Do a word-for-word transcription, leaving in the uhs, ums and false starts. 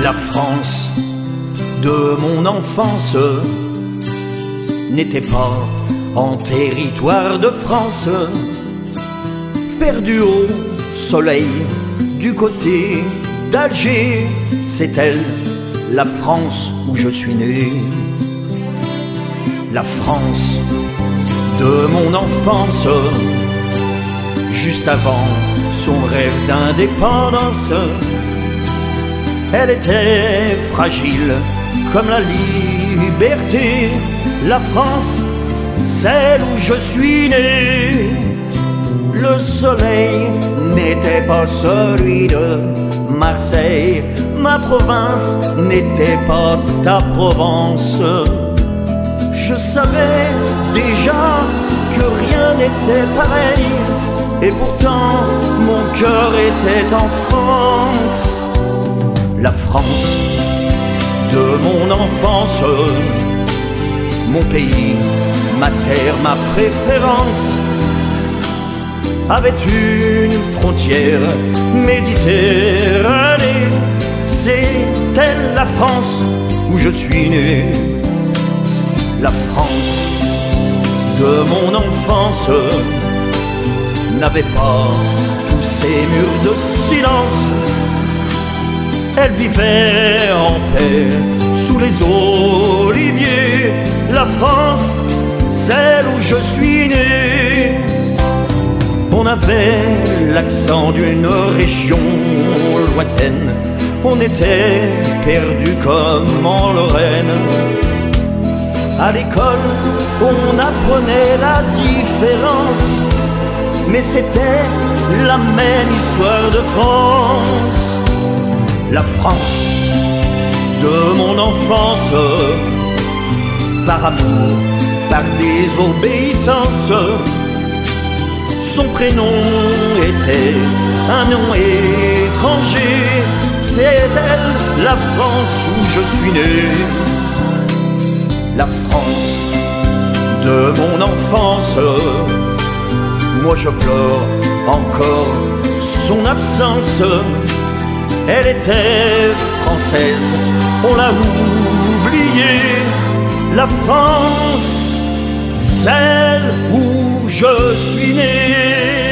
La France de mon enfance n'était pas en territoire de France, perdu au soleil du côté d'Alger. C'est elle, la France où je suis né. La France de mon enfance, juste avant son rêve d'indépendance. Elle était fragile comme la liberté. La France, celle où je suis né. Le soleil n'était pas celui de Marseille. Ma province n'était pas ta Provence. Je savais déjà que rien n'était pareil, et pourtant mon cœur était en France. La France de mon enfance, mon pays, ma terre, ma préférence, avait une frontière méditerranée. C'est elle la France où je suis né. La France de mon enfance n'avait pas tous ces murs de silence. Elle vivait en paix sous les oliviers. La France, celle où je suis né. On avait l'accent d'une région lointaine. On était perdu comme en Lorraine. À l'école, on apprenait la différence, mais c'était la même histoire de France. La France de mon enfance, par amour, par désobéissance, son prénom était un nom étranger. C'est elle, la France où je suis né. La France de mon enfance, moi je pleure encore son absence. Elle était française, on l'a oubliée. La France, celle où je suis né.